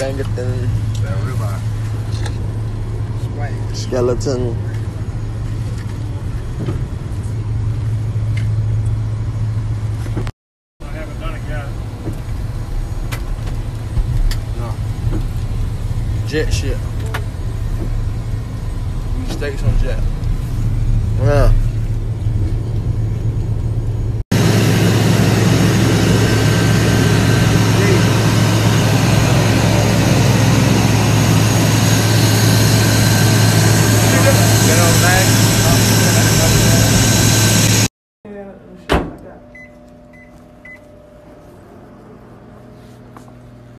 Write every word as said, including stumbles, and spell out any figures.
Orangutan. Skeleton. I haven't done it yet. No. Jet shit. We steaks on jet. Yeah.